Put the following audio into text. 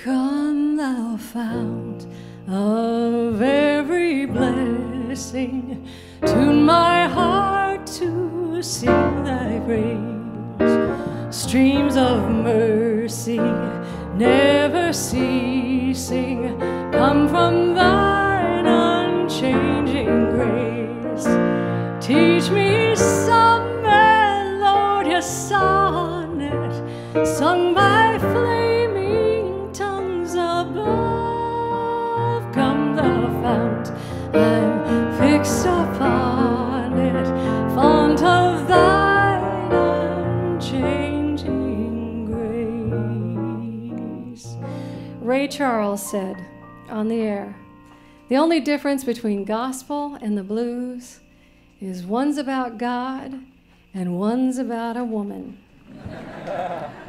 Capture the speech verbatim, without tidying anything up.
Come thou fount of every blessing, tune my heart to sing thy praise. Streams of mercy never ceasing come from thine unchanging grace. Teach me some melodious sonnet sung by flaming tongues above. Come thou fount, I'm fixed upon it, font of thine unchanging grace. Ray Charles said on the air, the only difference between gospel and the blues is one's about God and one's about a woman.